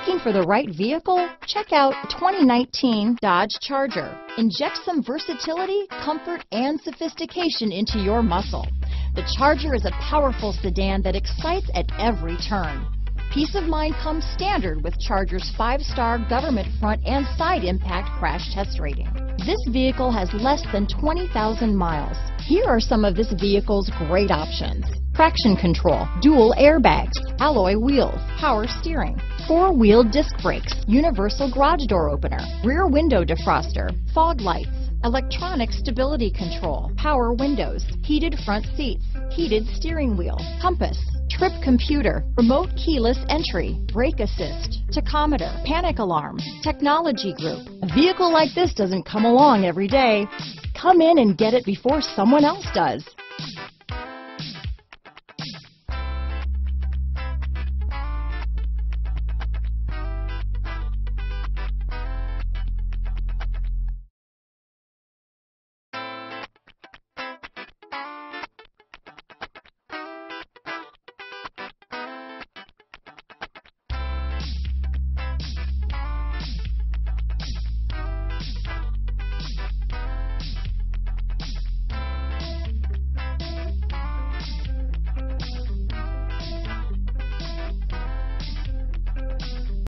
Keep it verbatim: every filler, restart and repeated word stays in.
Looking for the right vehicle? Check out twenty nineteen Dodge Charger. Inject some versatility, comfort, and sophistication into your muscle. The Charger is a powerful sedan that excites at every turn. Peace of mind comes standard with Charger's five-star government front and side impact crash test rating. This vehicle has less than twenty thousand miles. Here are some of this vehicle's great options: traction control, dual airbags, alloy wheels, power steering, four-wheel disc brakes, universal garage door opener, rear window defroster, fog lights, electronic stability control, power windows, heated front seats, heated steering wheel, compass, trip computer, remote keyless entry, brake assist, tachometer, panic alarm, technology group. A vehicle like this doesn't come along every day. Come in and get it before someone else does.